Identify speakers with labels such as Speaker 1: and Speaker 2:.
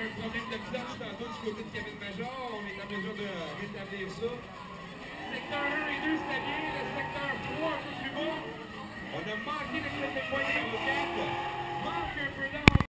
Speaker 1: un problème de clutch tantôt du côté de cabine major. On est en mesure de rétablir ça. Secteur 1 et 2, c'était bien. Le secteur 3, un peu plus bas. On a manqué de cette poignée.